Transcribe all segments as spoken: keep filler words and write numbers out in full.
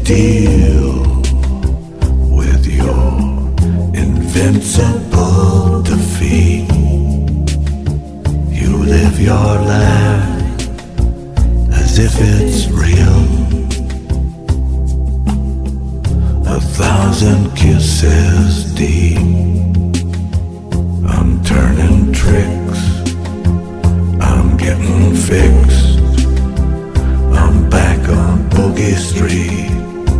deal with your invincible defeat. You live your life as if it's real. A thousand kisses deep. I'm turning tricks, I'm getting fixed. I'm back on Boogie Street.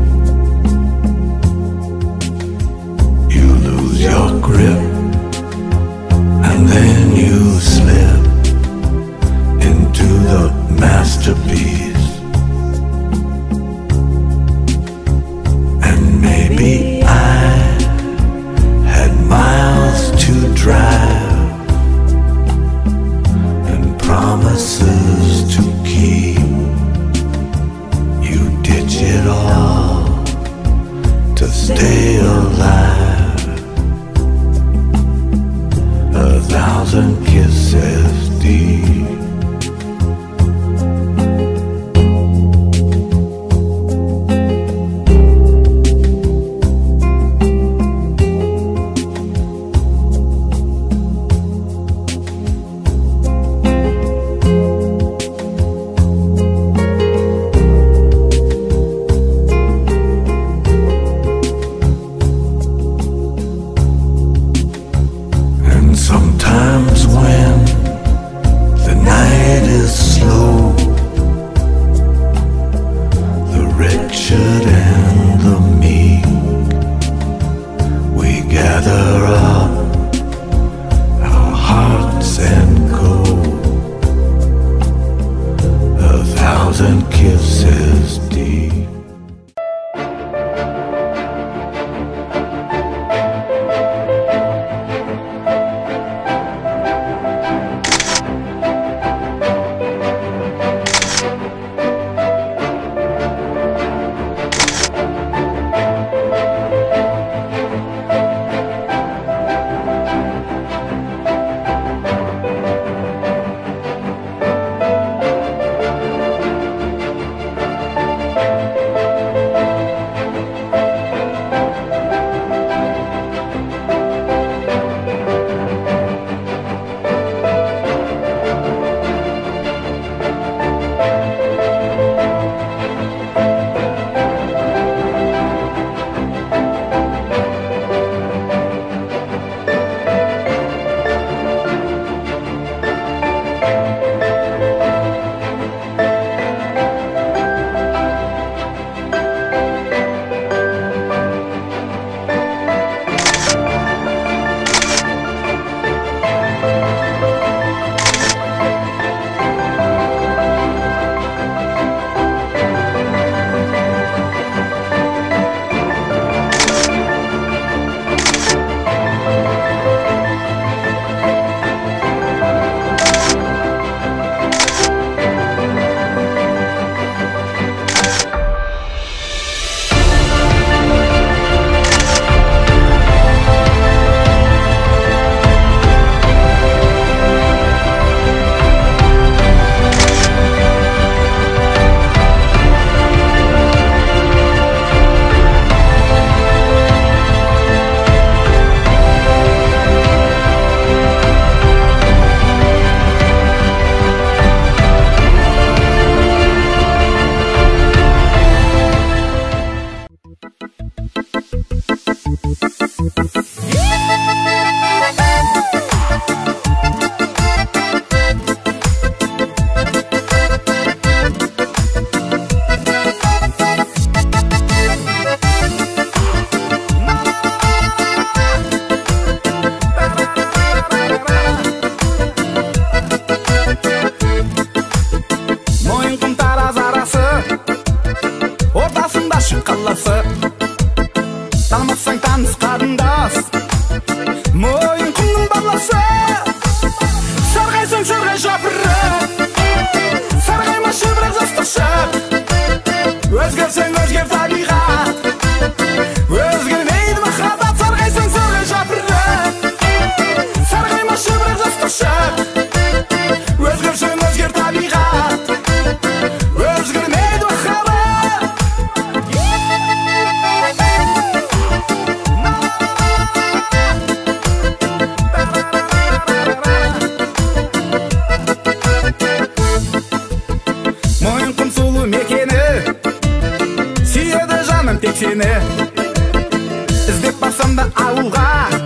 You lose your grip, and then you slip into the masterpiece. And maybe I had miles to drive and promises to keep. You ditch it all to stay alive. A thousand kisses deep. Sometimes when the night is slow, the wretched and the meek, we gather up our hearts and go. A thousand kisses deep. Tanımazsan tanış qarındas Moyun құмның баласы Сарғайсың сарғай жапырып Сарғайма шыбырақ жастық шақ Өзгерсең өзгер табиғат Өзгермейді махаббат Сарғайсың сарғай жапырып Сарғайма шыбырақ жастық шақ Өзгерсең өзгер табиғат Өзгермейді махаббат Мойынқұм сұлу мекені, сүйеді жаным тек сені. Іздеп барсам да ауылға,